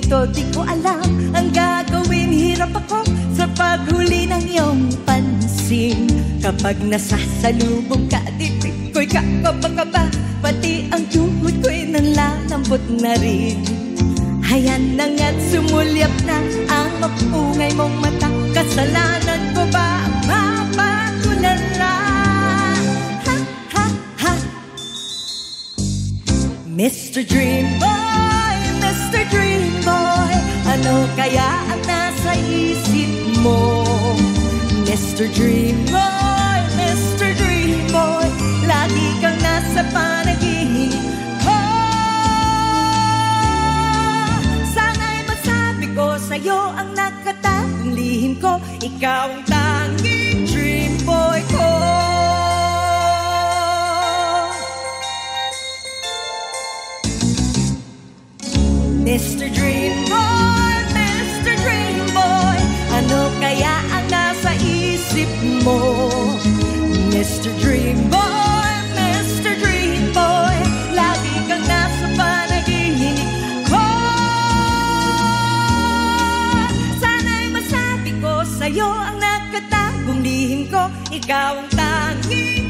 ganito, di ko alam ang gagawin. Hirap ako sa paghuli ng iyong pansin. Kapag nasasalubong ka, dibdib ko'y kakaba-kaba, pati ang tuhod ko'y nanlalambot na rin. Hayan na nga't sumulyap na ang mapungay mong mata. Kasalanan ko ba ang mapatulala? Ha, ha, ha. Mr. Dream Boy, Mr. Dream Boy, ano kaya ang nasa isip mo? Mr. Dream Boy, Mr. Dream Boy, lagi kang nasa panaginip ko. Sana'y masabi ko sa'yo ang nakatagong lihim ko. Ikaw ang tanging dream boy ko. Mr. Dream Boy, Mr. Dream Boy, ano kaya ang nasa isip mo? Mr. Dream Boy, Mr. Dream Boy, lagi kang nasa panaginip ko. Sana'y masabi ko sa'yo ang nakatagong lihim ko. Ikaw ang tanging